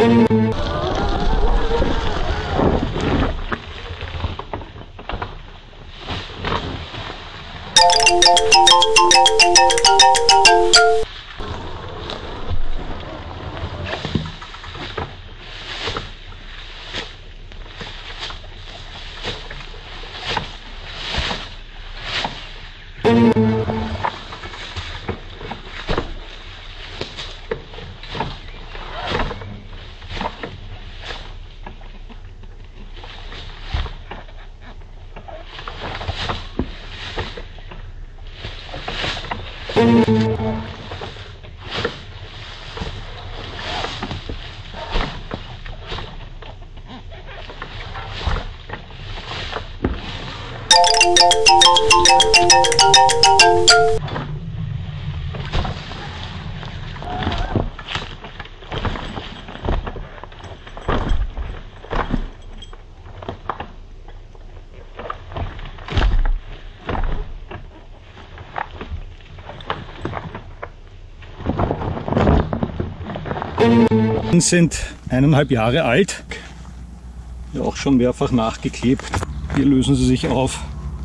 Sind 1,5 Jahre alt, ja auch schon mehrfach nachgeklebt. Hier lösen sie sich auf.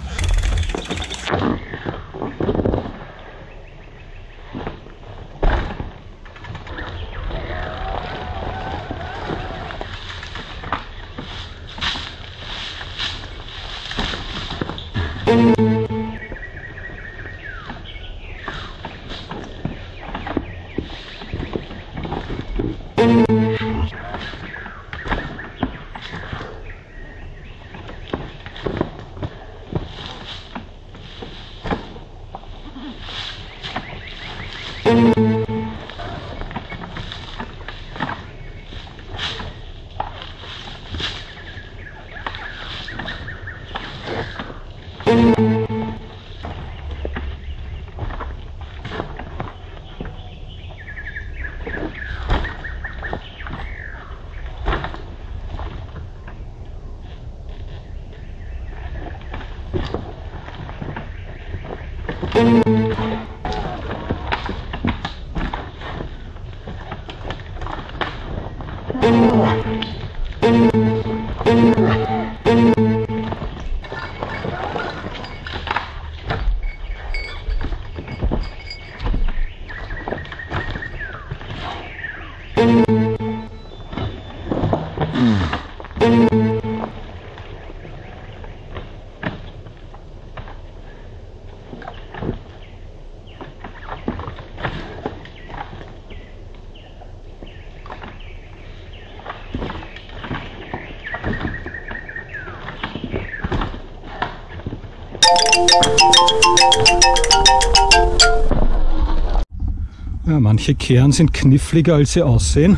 Ja, manche Kehren sind kniffliger, als sie aussehen.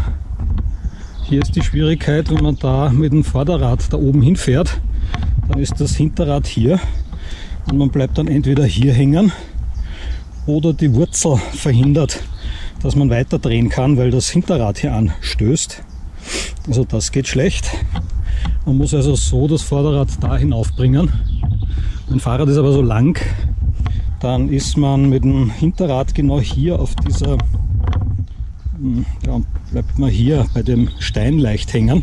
Hier ist die Schwierigkeit, wenn man da mit dem Vorderrad da oben hinfährt, dann ist das Hinterrad hier und man bleibt dann entweder hier hängen oder die Wurzel verhindert, dass man weiter drehen kann, weil das Hinterrad hier anstößt. Also das geht schlecht. Man muss also so das Vorderrad da hinaufbringen. Mein Fahrrad ist aber so lang, dann ist man mit dem Hinterrad genau hier auf dieser, ja, bleibt man hier bei dem Stein leicht hängen.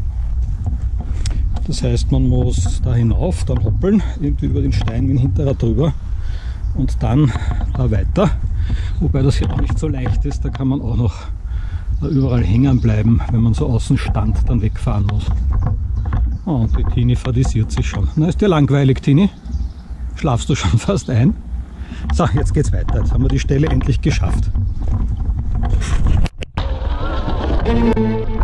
Das heißt, man muss da hinauf, dann hoppeln, irgendwie über den Stein mit dem Hinterrad drüber und dann da weiter. Wobei das hier auch nicht so leicht ist, da kann man auch noch überall hängen bleiben, wenn man so außen Stand dann wegfahren muss. Oh, und die Tini fadisiert sich schon. Na, ist dir langweilig, Tini? Schlafst du schon fast ein? So, jetzt geht's weiter. Jetzt haben wir die Stelle endlich geschafft.